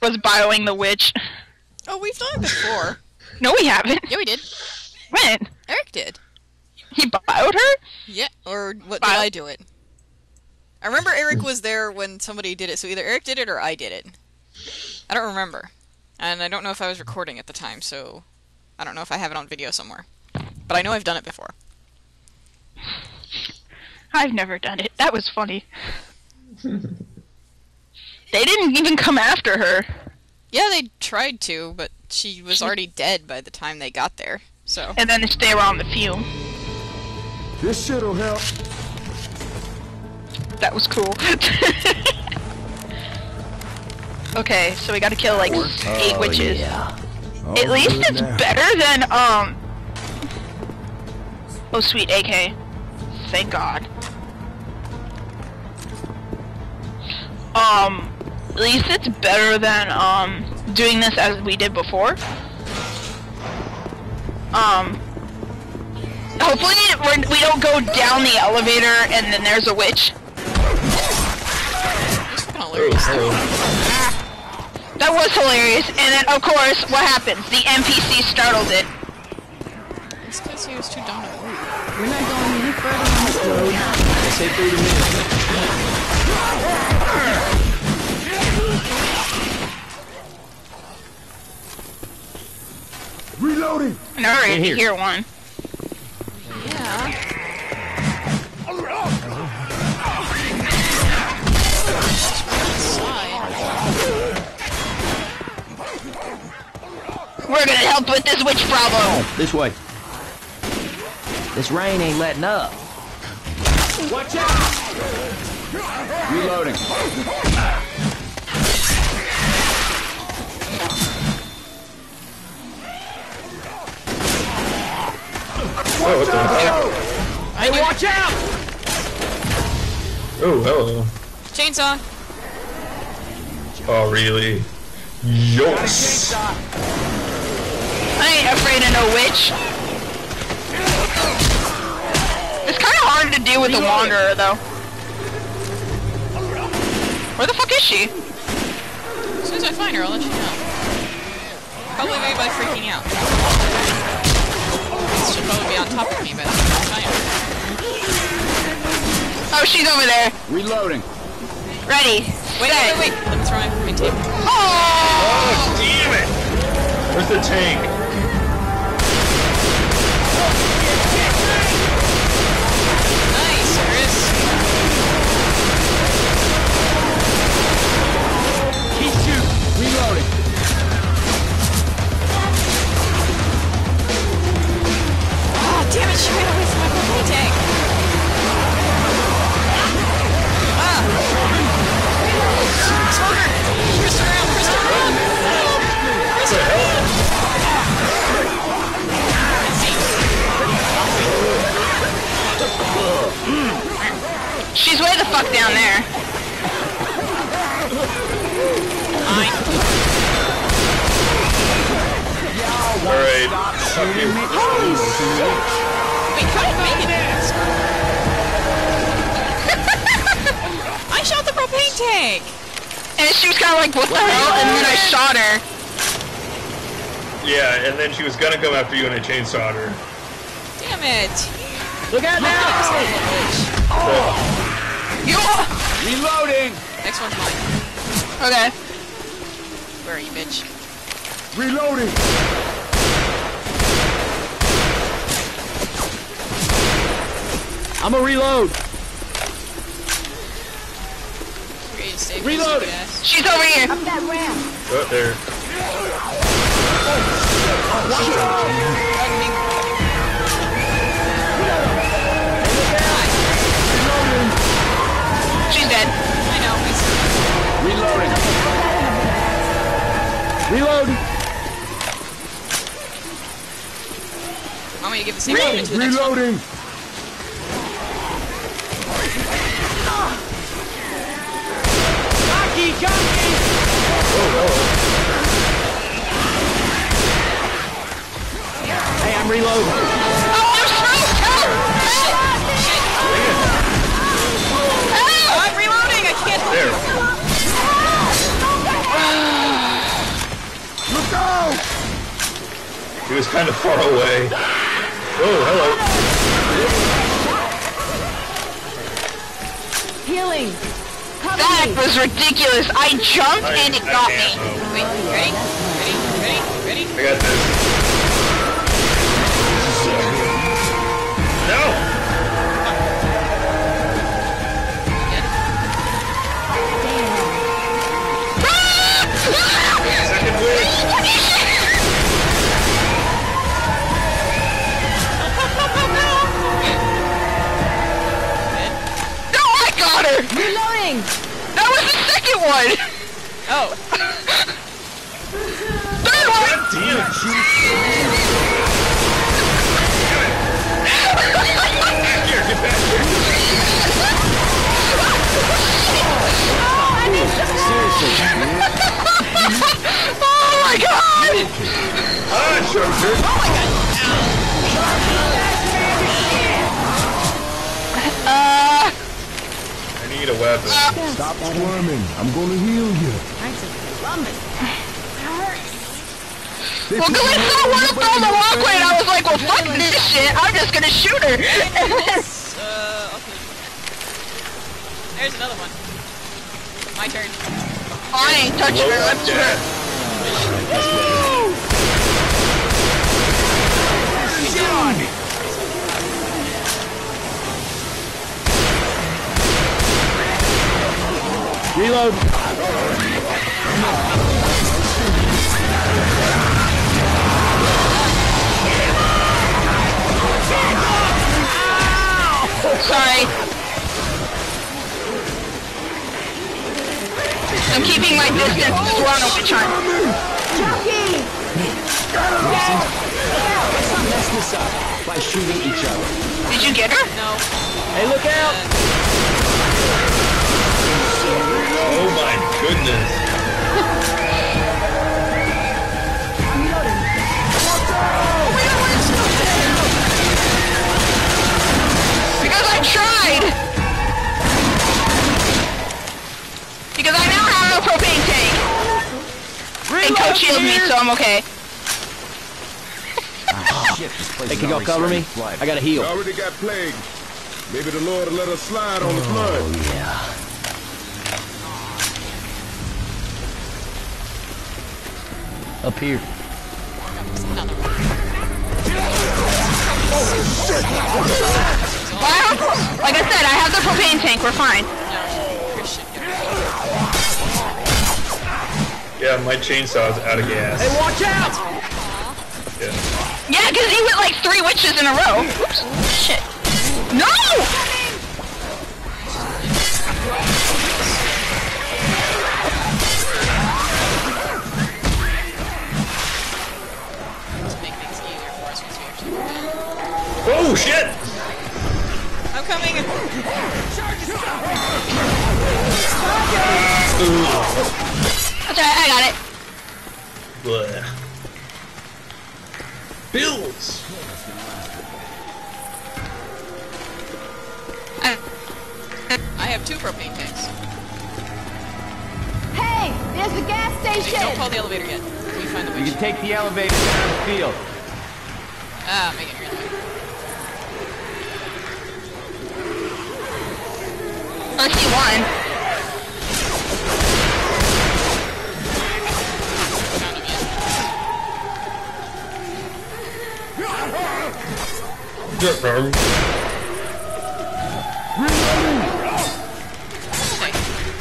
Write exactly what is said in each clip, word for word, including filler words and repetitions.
was bioing the witch. Oh, we've done it before. No, we haven't. Yeah, we did. When? Eric did. He bioed her? Yeah, or what, Bio did I do it? I remember Eric was there when somebody did it, so either Eric did it or I did it. I don't remember. And I don't know if I was recording at the time, so I don't know if I have it on video somewhere. But I know I've done it before. I've never done it. That was funny. They didn't even come after her. Yeah, they tried to, but she was already dead by the time they got there, so... And then they were on the fume. This shit'll help. That was cool. Okay, so we gotta kill like eight oh, witches. Yeah. At least it's now. better than, um... Oh, sweet, A K. Thank God. Um... At least it's better than, um, doing this as we did before. Um, hopefully we're, we don't go down the elevator and then there's a witch. Hilarious. That was hilarious, and then, of course, what happens? The N P C startled it. It's because he was too dumb to move. We're not going any further on this road. I say thirty minutes. Reloading! I already here. hear one. Yeah. We're gonna help with this witch problem. This way. This rain ain't letting up. Watch out! Reloading. Oh, what the hell? Hey, watch out! Oh, hello. Chainsaw. Oh, really? Yes. I ain't afraid of no witch. It's kind of hard to deal with the Wanderer, though. Where the fuck is she? As soon as I find her, I'll let you know. Probably maybe by freaking out. She'll probably be on top of me, but I'm find her. Oh, she's over there. Reloading. Ready. Wait, Set. wait, wait, wait. Let me throw my, my tape. Oh! Oh, damn it! Where's the tank? Nice, there is. Keep shooting. Reloading. Oh, damn it, she ran away from my propane tank. Ah! Smoker! Twist around, twist around! Twist around! She's way the fuck down there. Mine. Alright. Wait, how did Megan do this? I shot the propane tank! And she was kind of like, what the hell? And then I shot her. Yeah, and then she was gonna come after you and I chainsawed her. Damn it! Look out now! Oh. You. Reloading. Next one's mine. Okay. Where are you, bitch? Reloading. I'm a reload. Okay, stay Reloading. Yes. She's over here. Up that ramp. Oh, there. She's dead. I know. It's... Reloading. Reload. Want me to give the same weapon to the next one? Reloading. Jockey, jockey. Hey, I'm reloading. Oh, I'm smoked! Help! Help! I'm reloading! I can't... There. kind of far away. Oh, hello. Healing. That was ridiculous. I jumped I, and it I got can't me. move. Wait, ready? Ready? Ready? Ready? I got this. No! Second win. No, I got her! Reloading. That was the second one! Oh. Third one! God damn it. Here, get back here. Seriously. Oh my god! Ah, Charger. Uh, I need a weapon. Stop squirming. I'm gonna heal you. well, cause I saw one up on the walkway and I was like, well, fuck this shit, I'm just gonna shoot her. Uh, okay. There's another one. My turn. I ain't touching her, let's do her. Reload. Sorry. I'm keeping my distance because we're on a witch hunt. Jockey. Let's not mess this up by shooting each other. Did you get her? No. Hey, look out! Oh my goodness. Because I tried! Because I now have a propane tank. And Coach healed me, so I'm okay. Oh, shit, this place Hey, is can y'all already cover me? starting to flood. I gotta heal. Already got plagued. Maybe the Lord will let us slide on the flood. Oh, yeah. Up here. Another one. Well, like I said, I have the propane tank, we're fine. No. Christian. Yeah, my chainsaw's out of gas. Hey, watch out! Yeah. Yeah, because he went like three witches in a row. Oops. Shit. No! To make things easier for us once we actually do it. Oh shit! I'm coming! That's alright, I got it. Blech. Bills! I, I have two propane tanks. Hey, there's the gas Wait, station. don't call the elevator yet. We find the You witch. can take the elevator down the field. Ah, make it your way. I see one. Found him yet. Yeah, bro. Okay.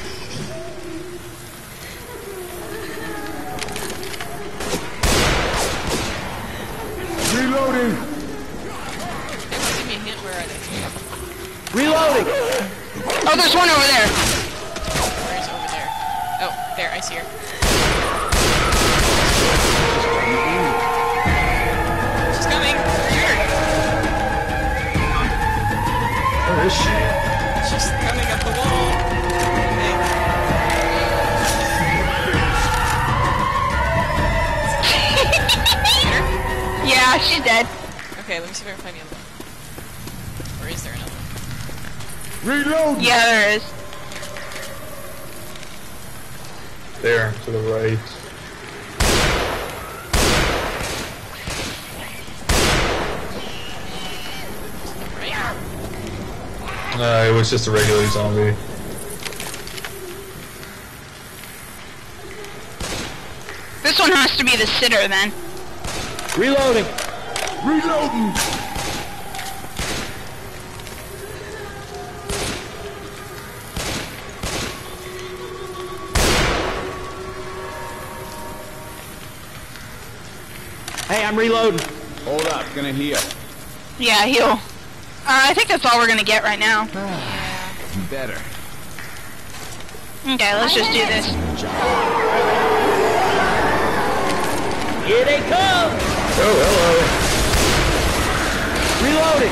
Reloading. Everyone give me a hint, where are they? Reloading! Oh, there's one over there. Where's over there? Oh, there, I see her. She's coming! Shoot her! Where is she? She's coming up the wall! Yeah, she's dead. Okay, let me see if I can find the other one. Or is there another one? Reload. Yeah, there is. There, to the right. Uh, it was just a regular zombie. This one has to be the sitter then. Reloading. Reloading. Hey, I'm reloading. Hold up, gonna heal. Yeah, heal. Uh, I think that's all we're gonna get right now. Better. Okay, let's just do this. Here they come. Oh, hello. Reloading.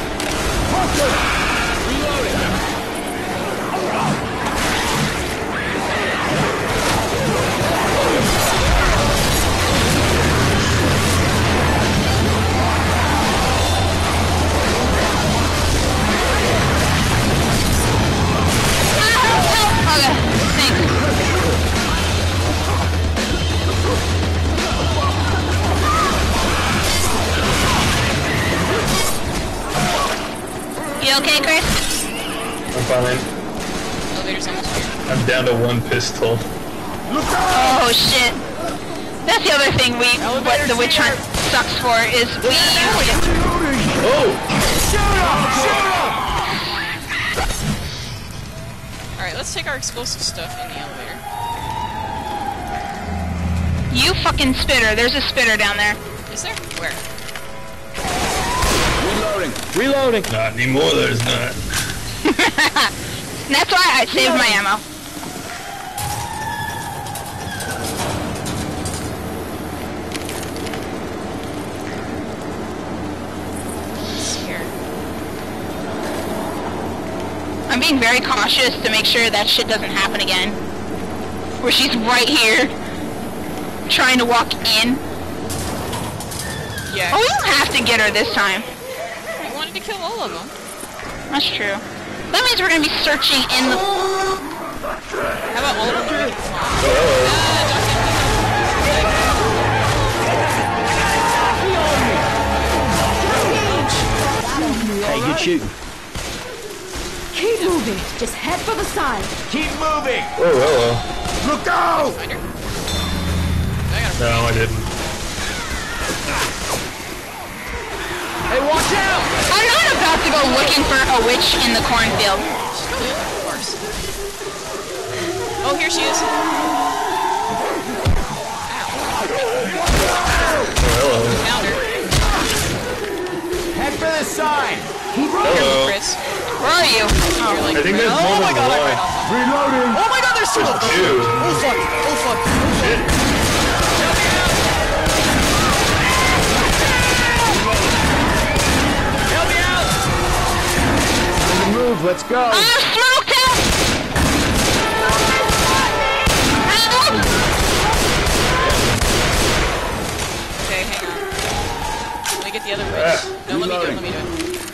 Okay, thanks. You okay, Chris? I'm fine. Elevator's almost here. I'm down to one pistol. Oh shit. That's the other thing we, what the witch hunt sucks for, is we Oh! Alright, let's take our explosive stuff in the elevator. You fucking spitter. There's a spitter down there. Is there? Where? Reloading. Reloading. Not anymore, there's not. That's why I saved my ammo. Here. I'm being very cautious to make sure that shit doesn't happen again. Where she's right here, trying to walk in. Yeah. Oh, we don't have to get her this time. I wanted to kill all of them. That's true. That means we're gonna be searching in the... How about all of them? Hey, good shooting. Keep moving. Just head for the side. Keep moving. Oh, hello. Look out! Find her? I got her. No, I didn't. Hey, watch out! I'm not about to go looking for a witch in the cornfield. She's probably over the course. Oh, here she is. Oh, hello. Found her. Head for the side. Hello. Chris. Where are you? You're like, I think there's oh more my than god, I'm one. right on top. Reloading. Oh my god, there's two! There's two. Oh fuck, oh fuck. Shit. Help me out! Move, let's go. I'm smoked out! Help! Okay, hang on. Let me get the other witch. No, let me do it, let me do it.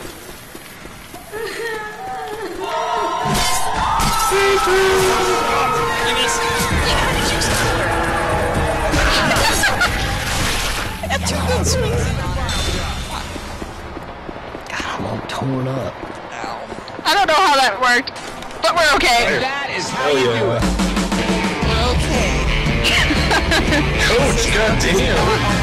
I missed. Yeah, she was cooler. I got two good swings in on her. God, I'm all torn up. I don't know how that worked, but we're okay. That is how Hell you yeah. do it. Okay. Coach, goddamn.